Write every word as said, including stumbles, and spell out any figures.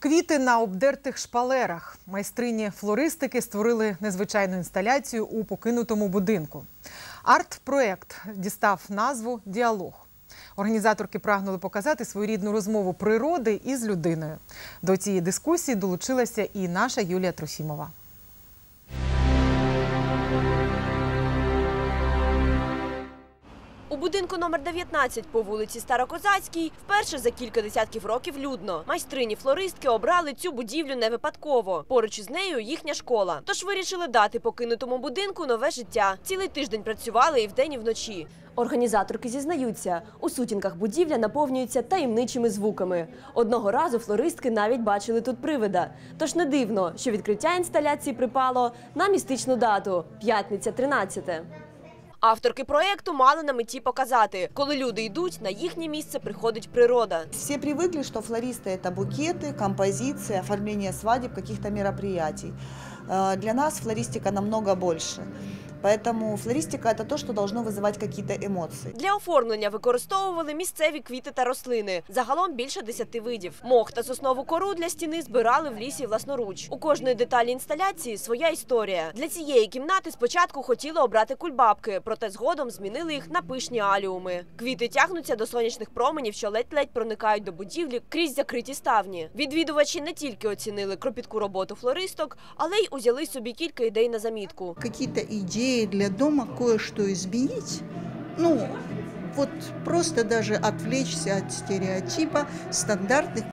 Квіти на обдертих шпалерах. Майстрині флористики створили незвичайну інсталяцію у покинутому будинку. Арт-проєкт дістав назву «Діалог». Організаторки прагнули показати своєрідну розмову природи із людиною. До цієї дискусії долучилася і наша Юлія Трофімова. У будинку номер дев'ятнадцять по вулиці Старокозацькій вперше за кілька десятків років людно. Майстрині-флористки обрали цю будівлю не випадково. Поруч із нею їхня школа. Тож вирішили дати покинутому будинку нове життя. Цілий тиждень працювали і вдень, і вночі. Організаторки зізнаються, у сутінках будівля наповнюється таємничими звуками. Одного разу флористки навіть бачили тут привида. Тож не дивно, що відкриття інсталяції припало на містичну дату – п'ятниця тринадцяте. Авторки проєкту мали на меті показати, коли люди йдуть, на їхнє місце приходить природа. Все привыкли, что флористы – это букеты, композиции, оформление свадеб, каких-то мероприятий. Для нас флористика намного больше. Поэтому флористика – это то, что должно вызывать какие-то эмоции. Для оформлення використовували місцеві квіти та рослини. Загалом більше десяти видів. Мох та соснову кору для стіни збирали в лісі власноруч. У кожної деталі інсталяції своя історія. Для цієї кімнати спочатку хотіли обрати кульбабки, проте згодом змінили їх на пишні аліуми. Квіти тягнуться до сонячних променів, що ледь-ледь проникають до будівлі крізь закриті ставні. Відвідувачі не тільки оцінили кропітку роботу флористок, але й узяли собі кілька ідей на замітку. Какие-то идеи для дома, кое-что изменить, ну, вот просто даже отвлечься от стереотипа стандартных